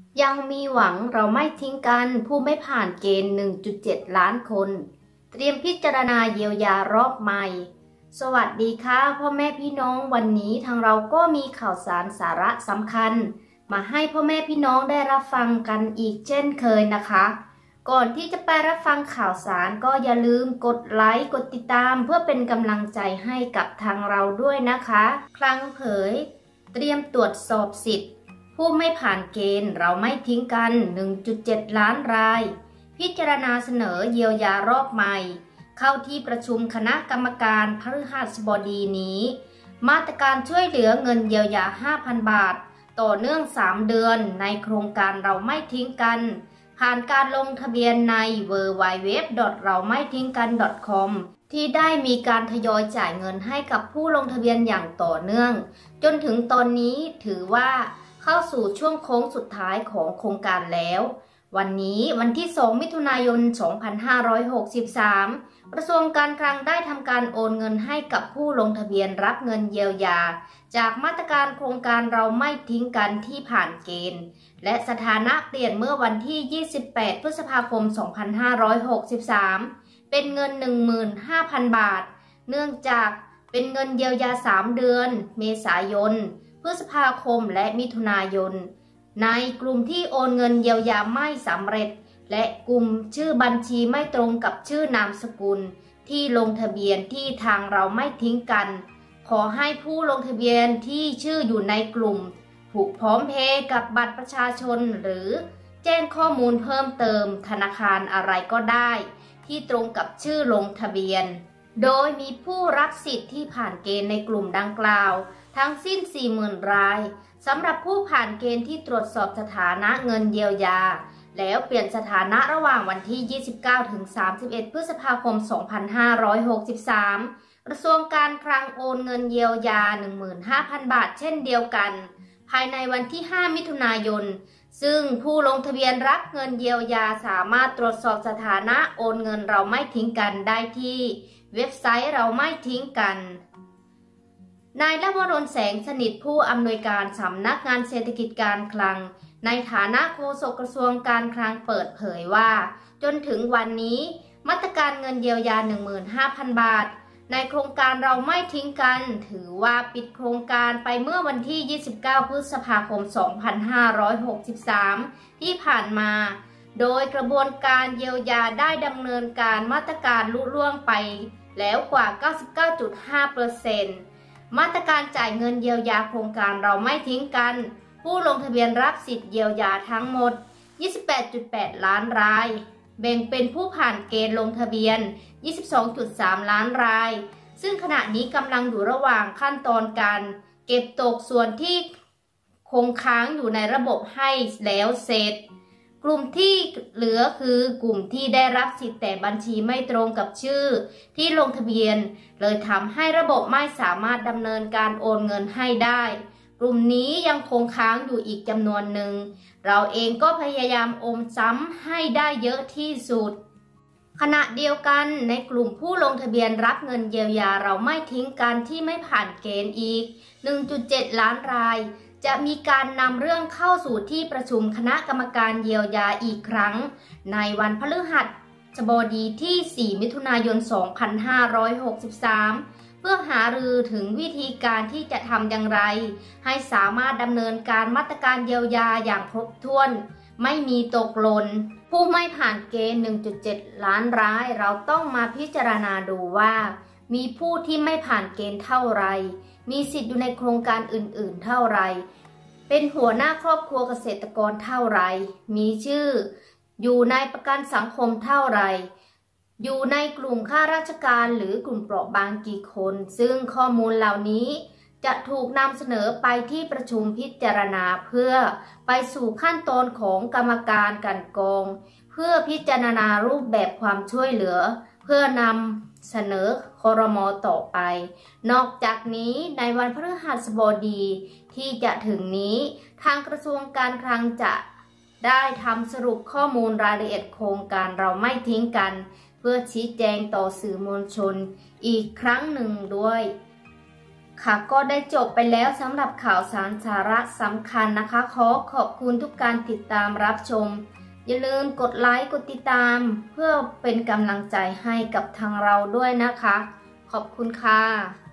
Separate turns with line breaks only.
ยังมีหวังเราไม่ทิ้งกันผู้ไม่ผ่านเกณฑ์ 1.7 ล้านคน เตรียมพิจารณาเยียวยารอบใหม่ สวัสดีค่ะพ่อแม่พี่น้องวันนี้ทางเราก็มีข่าวสารสาระสำคัญมาให้พ่อแม่พี่น้องได้รับฟังกันอีกเช่นเคยนะคะ ก่อนที่จะไปรับฟังข่าวสารก็อย่าลืมกดไลค์กดติดตามเพื่อเป็นกำลังใจให้กับทางเราด้วยนะคะคลังเผยเตรียมตรวจสอบสิทธิ์ผู้ไม่ผ่านเกณฑ์เราไม่ทิ้งกัน 1.7 ล้านรายพิจารณาเสนอเยียวยารอบใหม่เข้าที่ประชุมคณะกรรมการพฤหัสบดีนี้มาตรการช่วยเหลือเงินเยียวยา 5,000 บาทต่อเนื่อง3เดือนในโครงการเราไม่ทิ้งกันผ่านการลงทะเบียนใน www. เราไม่ทิ้งกัน .com ที่ได้มีการทยอยจ่ายเงินให้กับผู้ลงทะเบียนอย่างต่อเนื่องจนถึงตอนนี้ถือว่าเข้าสู่ช่วงโค้งสุดท้ายของโครงการแล้ววันนี้วันที่ 2 มิถุนายน 2563 กระทรวงการคลังได้ทำการโอนเงินให้กับผู้ลงทะเบียนรับเงินเยียวยาจากมาตรการโครงการเราไม่ทิ้งกันที่ผ่านเกณฑ์และสถานะเปลี่ยนเมื่อวันที่ 28 พฤษภาคม 2563 เป็นเงิน 15,000 บาทเนื่องจากเป็นเงินเยียวยา3เดือนเมษายนพฤษภาคมและมิถุนายนในกลุ่มที่โอนเงินเยียวยาไม่สำเร็จและกลุ่มชื่อบัญชีไม่ตรงกับชื่อนามสกุลที่ลงทะเบียนที่ทางเราไม่ทิ้งกันขอให้ผู้ลงทะเบียนที่ชื่ออยู่ในกลุ่มผูกพร้อมเพย์กับบัตรประชาชนหรือแจ้งข้อมูลเพิ่มเติมธนาคารอะไรก็ได้ที่ตรงกับชื่อลงทะเบียนโดยมีผู้รับสิทธิ์ที่ผ่านเกณฑ์ในกลุ่มดังกล่าวทั้งสิ้น 40,000 รายสำหรับผู้ผ่านเกณฑ์ที่ตรวจสอบสถานะเงินเยียวยาแล้วเปลี่ยนสถานะระหว่างวันที่ 29 ถึง 31 พฤษภาคม 2563 กระทรวงการคลังโอนเงินเยียวยา 15,000 บาทเช่นเดียวกันภายในวันที่ 5 มิถุนายนซึ่งผู้ลงทะเบียนรับเงินเยียวยาสามารถตรวจสอบสถานะโอนเงินเราไม่ทิ้งกันได้ที่เว็บไซต์เราไม่ทิ้งกันนายณวรนต์แสงสนิทผู้อำนวยการสำนักงานเศรษฐกิจการคลังในฐานะโฆษกกระทรวงการคลังเปิดเผยว่าจนถึงวันนี้มาตรการเงินเยียวยา 15,000 บาทในโครงการเราไม่ทิ้งกันถือว่าปิดโครงการไปเมื่อวันที่ 29 พฤษภาคม 2563 ที่ผ่านมาโดยกระบวนการเยียวยาได้ดำเนินการมาตรการลุล่วงไปแล้วกว่า 99.5%มาตรการจ่ายเงินเยียวยาโครงการเราไม่ทิ้งกันผู้ลงทะเบียนรับสิทธิ์เยียวยาทั้งหมด 28.8 ล้านรายแบ่งเป็นผู้ผ่านเกณฑ์ลงทะเบียน 22.3 ล้านรายซึ่งขณะนี้กำลังอยู่ระหว่างขั้นตอนการเก็บตกส่วนที่คงค้างอยู่ในระบบให้แล้วเสร็จกลุ่มที่เหลือคือกลุ่มที่ได้รับสิทธิ์แต่บัญชีไม่ตรงกับชื่อที่ลงทะเบียนเลยทำให้ระบบไม่สามารถดำเนินการโอนเงินให้ได้กลุ่มนี้ยังคงค้างอยู่อีกจำนวนหนึ่งเราเองก็พยายามโอนซ้ำให้ได้เยอะที่สุดขณะเดียวกันในกลุ่มผู้ลงทะเบียนรับเงินเยียวยาเราไม่ทิ้งกันที่ไม่ผ่านเกณฑ์อีก 1.7 ล้านรายจะมีการนำเรื่องเข้าสู่ที่ประชุมคณะกรรมการเยียวยาอีกครั้งในวันพฤหัสบดีที่ 4 มิถุนายน 2563 เพื่อหารือถึงวิธีการที่จะทำอย่างไรให้สามารถดำเนินการมาตรการเยียวยาอย่างครบถ้วนไม่มีตกหล่นผู้ไม่ผ่านเกณฑ์ 1.7 ล้านรายเราต้องมาพิจารณาดูว่ามีผู้ที่ไม่ผ่านเกณฑ์เท่าไรมีสิทธิ์อยู่ในโครงการอื่นๆเท่าไรเป็นหัวหน้าครอบครัวเกษตรกรเท่าไรมีชื่ออยู่ในประกันสังคมเท่าไรอยู่ในกลุ่มข้าราชการหรือกลุ่มเปราะบางกี่คนซึ่งข้อมูลเหล่านี้จะถูกนำเสนอไปที่ประชุมพิจารณาเพื่อไปสู่ขั้นตอนของกรรมการกลั่นกรองเพื่อพิจารณารูปแบบความช่วยเหลือเพื่อนำเสนอครม.ต่อไปนอกจากนี้ในวันพฤหัสบดีที่จะถึงนี้ทางกระทรวงการคลังจะได้ทำสรุปข้อมูลรายละเอียดโครงการเราไม่ทิ้งกันเพื่อชี้แจงต่อสื่อมวลชนอีกครั้งหนึ่งด้วยค่ะก็ได้จบไปแล้วสำหรับข่าวสารสาระสำคัญนะคะขอบคุณทุกการติดตามรับชมอย่าลืมกดไลค์กดติดตามเพื่อเป็นกำลังใจให้กับทางเราด้วยนะคะขอบคุณค่ะ